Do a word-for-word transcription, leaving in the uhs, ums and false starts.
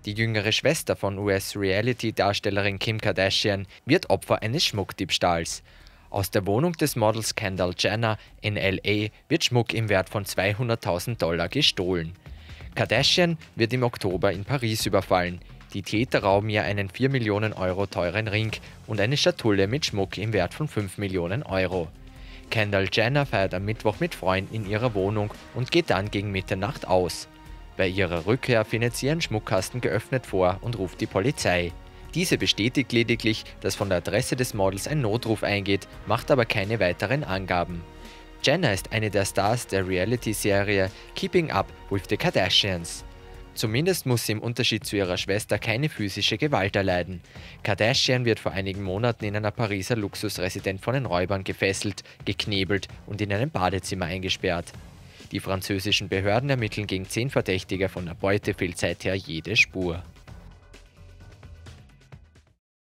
Die jüngere Schwester von U S-Reality-Darstellerin Kim Kardashian wird Opfer eines Schmuckdiebstahls. Aus der Wohnung des Models Kendall Jenner in L A wird Schmuck im Wert von zweihunderttausend Dollar gestohlen. Kardashian wird im Oktober in Paris überfallen. Die Täter rauben ihr einen vier Millionen Euro teuren Ring und eine Schatulle mit Schmuck im Wert von fünf Millionen Euro. Kendall Jenner feiert am Mittwoch mit Freunden in ihrer Wohnung und geht dann gegen Mitternacht aus. Bei ihrer Rückkehr findet sie ihren Schmuckkasten geöffnet vor und ruft die Polizei. Diese bestätigt lediglich, dass von der Adresse des Models ein Notruf eingeht, macht aber keine weiteren Angaben. Jenner ist eine der Stars der Reality-Serie Keeping Up with the Kardashians. Zumindest muss sie im Unterschied zu ihrer Schwester keine physische Gewalt erleiden. Kardashian wird vor einigen Monaten in einer Pariser Luxusresidenz von den Räubern gefesselt, geknebelt und in einem Badezimmer eingesperrt. Die französischen Behörden ermitteln gegen zehn Verdächtige, von der Beute fehlt seither jede Spur.